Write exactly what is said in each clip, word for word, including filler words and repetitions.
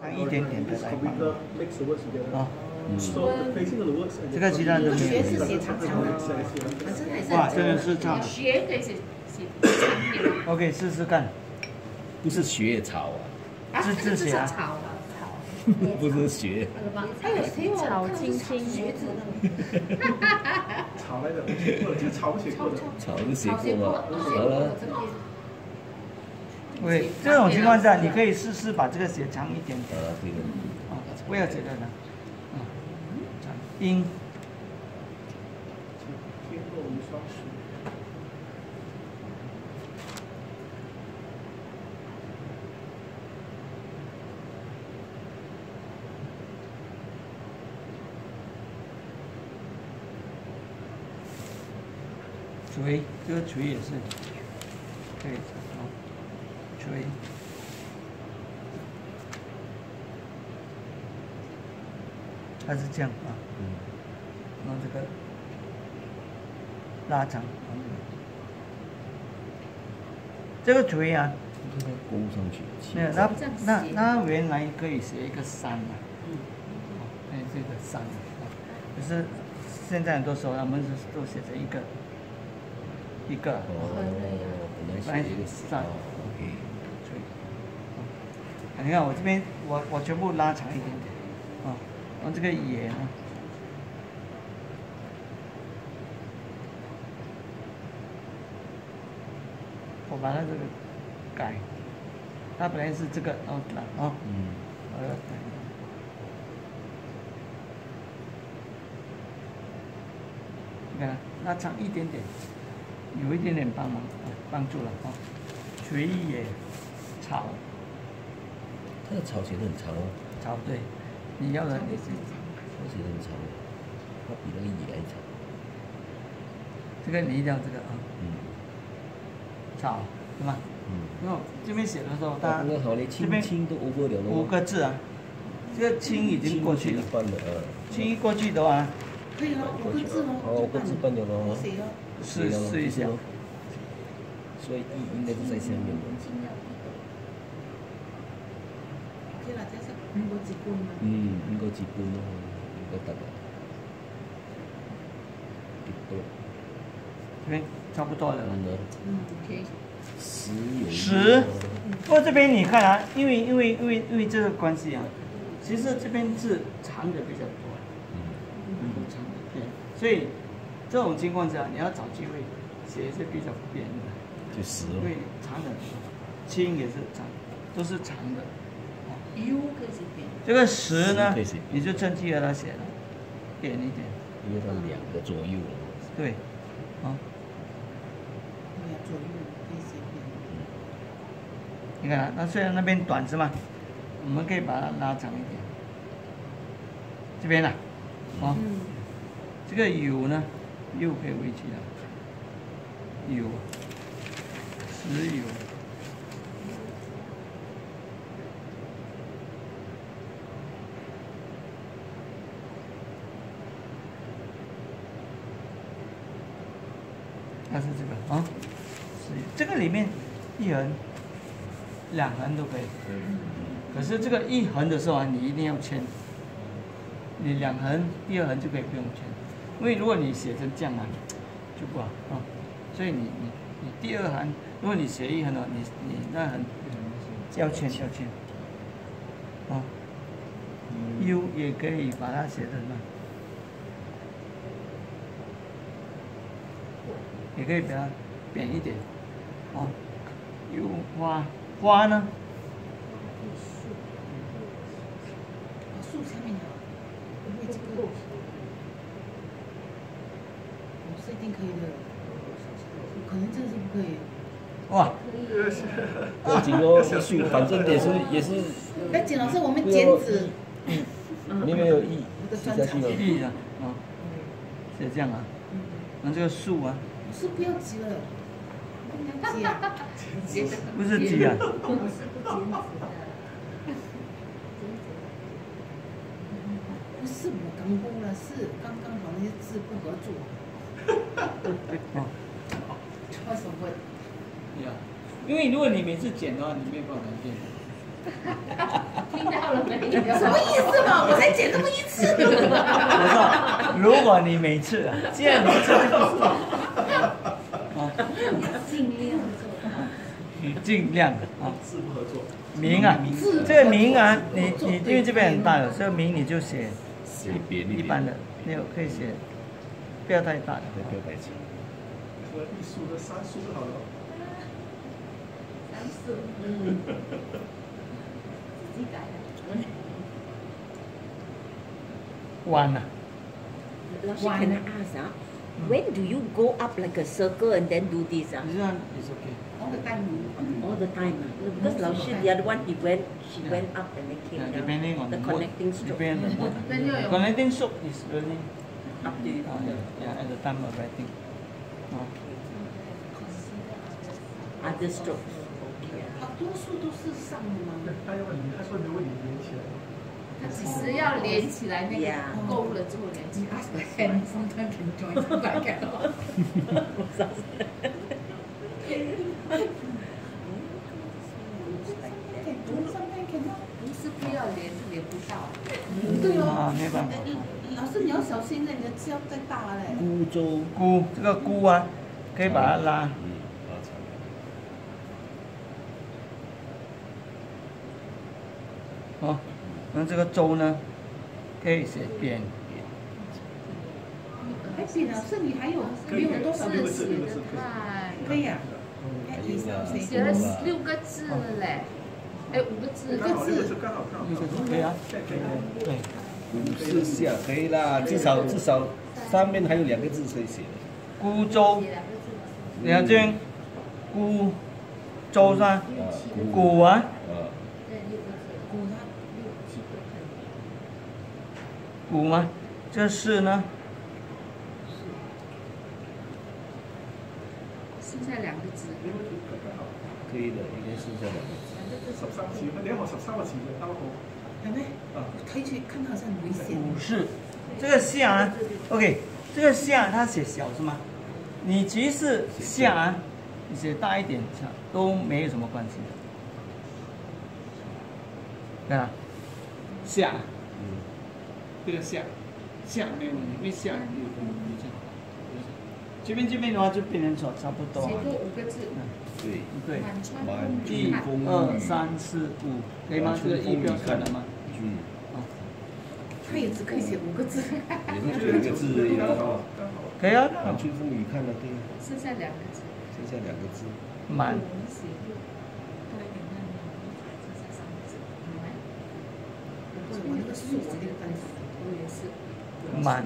长一点点的来帮忙。啊， 嗯， 这个其他都没学是有。 写长长的，反正还是哇，真的是长。 学可以写写长一点的。 OK，试试看。 不是雪草啊， 是字写啊。 草啊，不是雪。 还有还有草青青学子的。 草来的，或者就草写过的。 草是写过吗？好了。 对，这种情况下，你可以试试把这个写长一点点。 啊，对的。 啊，不要这个呢。啊，长音。 天落无双时。 锤，这个锤也是可以啊，锤。它是这样啊，嗯，然后这个拉长，这个锤啊， 勾上去。 没有，那那那原来可以写一个山啊，嗯，哎，这个山啊，可是现在很多时候他们是都写成一个。一个， 哦，本来是一个上 ，OK， 对，你看我这边，我我全部拉长一点点，啊，然后这个也呢，我把它这个改，它本来是这个，然后改，啊，嗯，我要改，你看拉长一点点。有一点点帮忙，帮助了啊。垂野草， 它的草写的很长哦。 草对，你要的也是。 草写的很长，它比那个野还长。 这个你一定要这个啊。嗯。草，对吧？嗯。因为这边写的时候，它这边青都 over 了五个字啊，这个青已经过去了。青一过去的话。 可以了，五个字哦。 哦，五个字半了咯。 试试一下， 所以一应该是在下面的。嗯，應該接半咯，應該得啦。 這邊差不多了。 嗯 ，OK。 十有。 十，不過這邊你看啊，因為因為因為因為這個關係啊，其實這邊是長的比較多。嗯。嗯，長的對，所以。这种情况下，你要找机会写一些比较扁的， 就十因为长的，轻也是长，都是长的。 U 可以写扁。 这个十呢，你就趁机给它写了，扁一点。 因为它两个左右了。 对，啊。 两左右可以写扁。 你看，那虽然那边短是吗？我们可以把它拉长一点。这边呢，啊，这个有呢。又可以围起来，有，只有，它是这个啊，是这个里面一横、两横都可以。可是这个一横的时候啊，你一定要签，你两横、第二横就可以不用签。因为如果你写成这样啊，就不好啊，所以你你你第二行，如果你写一横的话，你你那横要签要签，啊 ，U 也可以把它写成那，也可以把它扁一点，啊 ，U 花花呢？ 树下面有，因为这个。是一定可以的，可能真的是不可以。 哇， 过紧哦，树反正也是也是。 那简老师，我们剪纸。 嗯。你没有意，写下去了。 意啊，啊，写这样啊。那这个树啊。 树不要急了，不要急啊。 不是急啊。 不是不剪纸的。不是我刚播了，是刚刚好那些字不合作。 哦， 为什么会？ 因为如果你每次剪的话，你没有办法变。 听到了没？ 什么意思嘛？我才剪这么一次。 我说，如果你每次啊，见每次就不是啊， 尽量做。 你尽量啊。 志不合作。 名啊，这个名啊，你你因为这边很大的，这个名你就写写扁一点， 一般的，没有可以写，不要太大的。 对，不要太长。 说艺术的三书就好了。 三四，嗯，自己改的。 弯啊， Lasha, can I ask, ah, when do you go up like a circle and then do this? Ah? 你这样 is okay。 all the time. All the time. Ah? Because Lasha, the other one, he went, she Yeah. went up and then came Yeah, down. depending on the the mood, connecting stroke. depending on the mood. Depending on your- Connecting stroke is really Up to you. uh, yeah, at the time of writing. Oh. Other strokes. Okay. 好多数都是上的吗？ 他要问你，他说没问你连起来。 它只是要连起来，那个 Yeah. 够了之后连起 You 来。 ask the hand, sometimes can join, sometimes cannot. 不是不要连，是连不到。 对哦， 啊没办法老师你要小心了，你的字要再大嘞。 孤舟， 菇这个菇啊，可以把它拉。 嗯，拉长。 哦，那这个舟呢，可以写扁。 哎，比老师你还有没有多少个字？ 字写的太， 可以啊。 还有啊写了六个字嘞，哎，五个字。 刚好六个字，刚好刚好。 六个字可以啊， 可以可以。 对， 五四下可以啦，至少至少上面还有两个字可以写的。 孤舟，你看这边，孤舟是吧？ 啊， 鼓啊， 啊， 古它六七个鼓吗？这是呢， 剩下两个字。 可以的，应该剩下两个字。 十三字，你我十三個字嘅兜好。 係咩？ 啊， 推去看它好像很危險。 武士，这个下啊 ，OK， 这个下它写小是吗？你即使下啊，你写大一点下都没有什么关系的，对吧？下， 嗯， 这个下，下没有问题，因为下有有这样，这边这边的话就变成说差不多写啊， 过五个字， 对， 对， 满川满风一雨看。 风二三四五，可以吗？这个一标出来了吗？ 嗯， 它也只可以写五个字。 也是两个字而已剛好啦。 剛好。 可以啊， 满春风雨看了，对， 剩下两个字。 剩下两个字。 满我们写六，多一点那个，剩下三个字。满， 我那个数我那个单词。 我也是。 满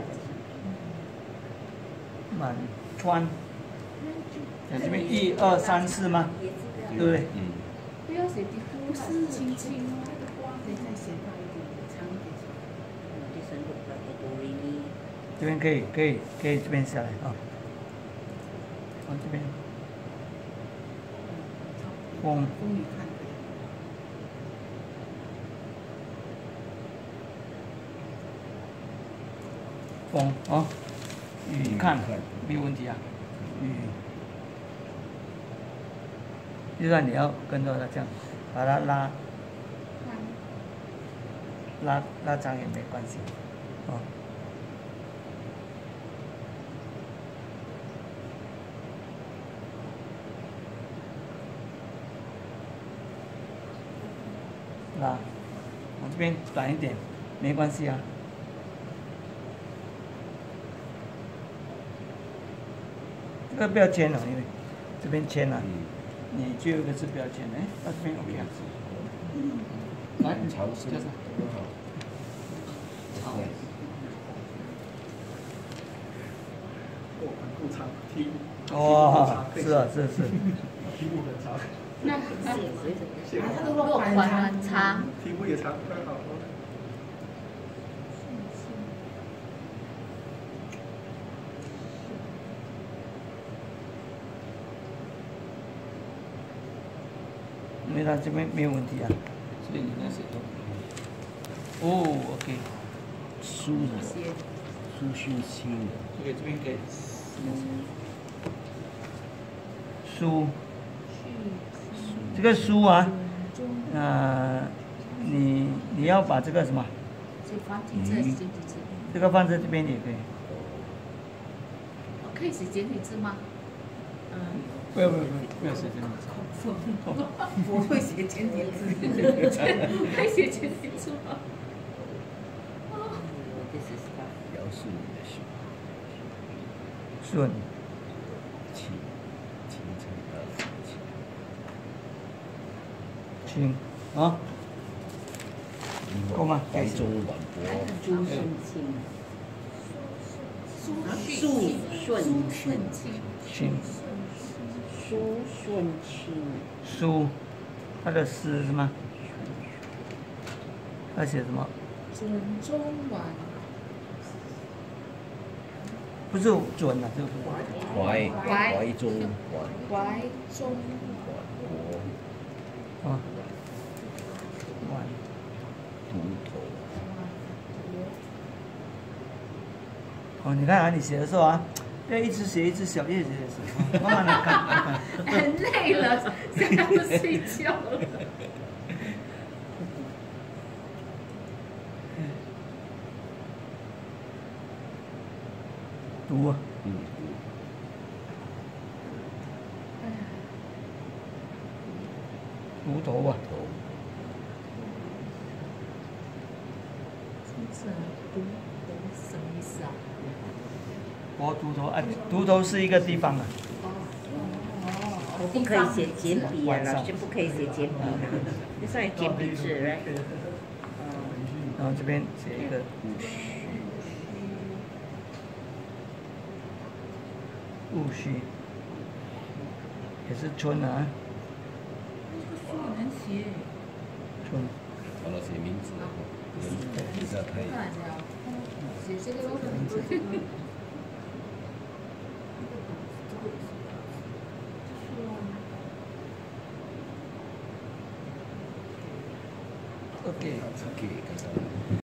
满川，在这边一二三四吗？对不对？ 嗯， 不要写的不是轻轻哦。 可以再写大一点，长一点。 This one look like a do re mi. 这边可以可以可以这边下来啊，往这边，风风雨看对。 风哦，雨看没有问题啊，雨，就算你要跟着它这样，把它拉拉拉长也没关系，哦。拉，往这边短一点，没关系啊。这个不要签了，因为这边签了， 嗯， 你最后一个字不要签，哎，到这边 OK 啊。来， 长是就是很好。 好， 够很够长，题目。 哇，是啊，是是。 题目很长。 那写啊，它的落落款款很长。 题目也长，刚好。 因为它这边没有问题啊，所以你那写都哦 OK， 书的，苏训清的， 这个这边可以，书，这个书啊，呃，你你你要把这个什么， 所以繁体字还是简体字？ 这个放在这边也可以。 哦可以写简体字吗？ 嗯， 不要不要不要不要写这个字。 我会写简体字，会写简体字吗？ This is tough. 描述你的顺顺， 清清澈的清， 清啊，够吗？ 怀中晚博， 朱顺清， 苏树顺顺清， 清苏顺清， 书，它的诗是吗？它写什么？ 准中晚不是准啊，这个不是。 怀怀怀中晚怀中晚博， 啊，晚独头， 哦，你看啊，你写的时候啊，不要一直写一直写，一直写一直写，慢慢的看，慢慢地看。 很累了，想要睡觉了。 读啊， 嗯， 读头啊， 头， 真是读读什么意思啊？ 我读头啊，读头是一个地方啊。 我不可以写简笔啊，老师不可以写简笔的，这算简笔字，right？ 然后这边写一个戊戌，也是春啊， 这个书很难写， 春。 完了写名字，比较太。 看一下，写这个都很多。 OK。 可以看到。